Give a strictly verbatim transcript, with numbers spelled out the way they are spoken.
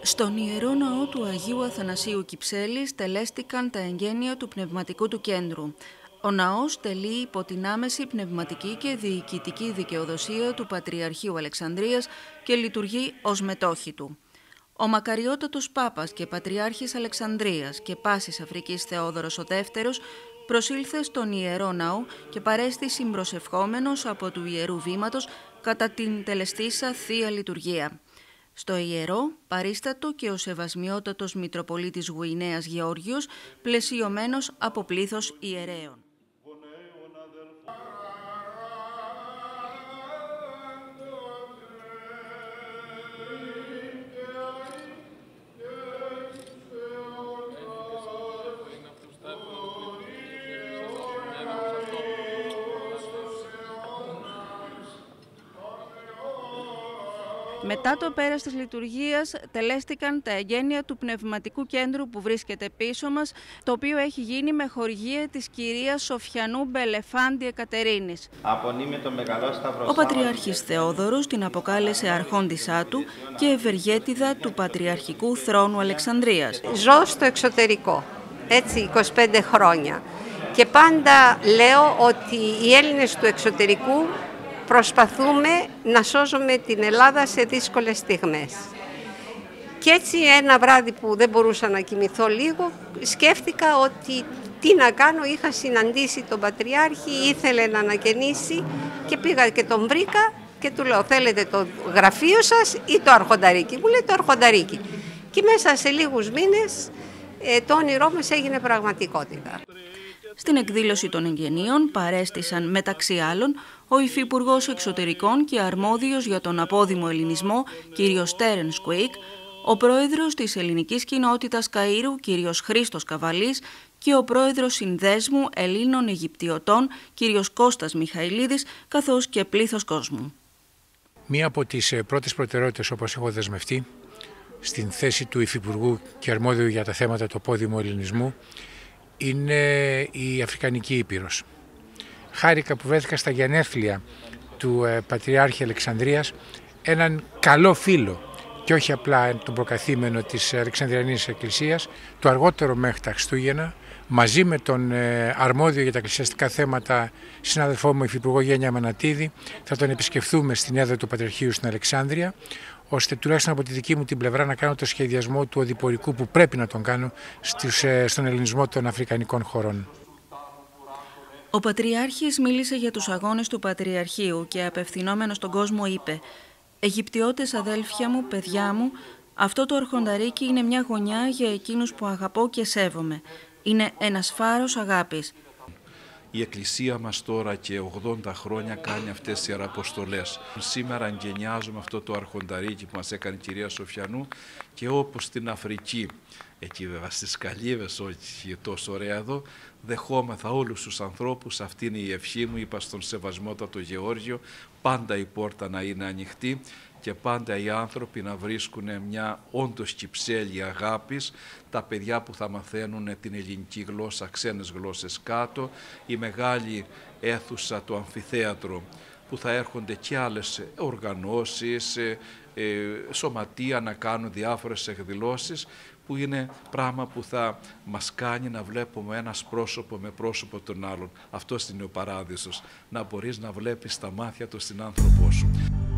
Στον Ιερό Ναό του Αγίου Αθανασίου Κυψέλης τελέστηκαν τα εγγένεια του πνευματικού του κέντρου. Ο ναός τελεί υπό την άμεση πνευματική και διοικητική δικαιοδοσία του Πατριαρχείου Αλεξανδρίας και λειτουργεί ως μετόχη του. Ο μακαριότατος Πάπας και Πατριάρχης Αλεξανδρίας και Πάσης Αφρικής Θεόδωρος ο Δεύτερος προσήλθε στον Ιερό Ναό και παρέστη συμπροσευχόμενος από του Ιερού Βήματος κατά την τελεστήσα Θεία Λειτουργία. Στο Ιερό παρίστατο και ο Σεβασμιότατος Μητροπολίτης Γουινέας Γεώργιος, πλαισιωμένος από πλήθος ιερέων. Μετά το πέρας της λειτουργίας τελέστηκαν τα εγγένεια του πνευματικού κέντρου που βρίσκεται πίσω μας, το οποίο έχει γίνει με χορηγία της κυρίας Σοφιανού Μπελεφάντη Εκατερίνης. Το Ο Πατριάρχης Θεόδωρος την αποκάλεσε αρχόντισά του και ευεργέτιδα του Πατριαρχικού Θρόνου Αλεξανδρίας. Ζω στο εξωτερικό, έτσι είκοσι πέντε χρόνια, και πάντα λέω ότι οι Έλληνες του εξωτερικού προσπαθούμε να σώζουμε την Ελλάδα σε δύσκολες στιγμές. Και έτσι ένα βράδυ που δεν μπορούσα να κοιμηθώ λίγο, σκέφτηκα ότι τι να κάνω, είχα συναντήσει τον Πατριάρχη, ήθελε να ανακαινήσει και πήγα και τον βρήκα και του λέω: θέλετε το γραφείο σας ή το αρχονταρίκι? Μου λέει το αρχονταρίκι. Και μέσα σε λίγους μήνες ε, το όνειρό μας έγινε πραγματικότητα. Στην εκδήλωση των εγγενείων παρέστησαν μεταξύ άλλων ο Υφυπουργός Εξωτερικών και αρμόδιος για τον απόδημο ελληνισμό κ. Τέρενς Κουίκ, ο πρόεδρος της ελληνικής κοινότητας Καΐρου κ. Χρήστος Καβαλής και ο πρόεδρος Συνδέσμου Ελλήνων Αιγυπτιωτών κ. Κώστας Μιχαηλίδης, καθώς και πλήθος κόσμου. Μία από τις πρώτες προτεραιότητες, όπως έχω δεσμευτεί, στην θέση του Υφυπουργού και αρμόδιου για τα θέματα του απόδημου ελληνισμού, είναι η Αφρικανική Ήπειρος. Χάρηκα που βρέθηκα στα γενέθλια του ε, Πατριάρχη Αλεξανδρίας έναν καλό φίλο και όχι απλά τον προκαθήμενο της Αλεξανδριανής Εκκλησίας. Το αργότερο μέχρι τα Χριστούγεννα, μαζί με τον ε, αρμόδιο για τα εκκλησιαστικά θέματα συνάδελφό μου Υφυπουργό Γένια Μανατίδη, θα τον επισκεφθούμε στην έδρα του Πατριαρχείου στην Αλεξάνδρεια, ώστε τουλάχιστον από τη δική μου την πλευρά να κάνω το σχεδιασμό του οδηπορικού που πρέπει να τον κάνω στους, ε, στον ελληνισμό των αφρικανικών χωρών. Ο Πατριάρχης μίλησε για τους αγώνες του Πατριαρχείου και απευθυνόμενος στον κόσμο είπε: «Αιγυπτιώτες αδέλφια μου, παιδιά μου, αυτό το αρχονταρίκι είναι μια γωνιά για εκείνους που αγαπώ και σέβομαι. Είναι ένας φάρος αγάπης». Η Εκκλησία μας τώρα και ογδόντα χρόνια κάνει αυτές τις ιεραποστολές. Σήμερα εγγενιάζουμε αυτό το αρχονταρίκι που μας έκανε η κυρία Σοφιανού, και όπως στην Αφρική, εκεί βέβαια στις Καλύβες, όχι τόσο ωραία εδώ, δεχόμεθα όλους τους ανθρώπους. Αυτή είναι η ευχή μου, είπα στον Σεβασμότατο Γεώργιο, πάντα η πόρτα να είναι ανοιχτή και πάντα οι άνθρωποι να βρίσκουν μια όντως Κυψέλη αγάπης, τα παιδιά που θα μαθαίνουν την ελληνική γλώσσα, ξένες γλώσσες κάτω, η μεγάλη αίθουσα, το αμφιθέατρο, που θα έρχονται και άλλες οργανώσεις, ε, ε, σωματεία να κάνουν διάφορες εκδηλώσεις, που είναι πράγμα που θα μας κάνει να βλέπουμε ένας πρόσωπο με πρόσωπο τον άλλον. Αυτός είναι ο παράδεισος, να μπορείς να βλέπεις τα μάτια του στην άνθρωπό σου.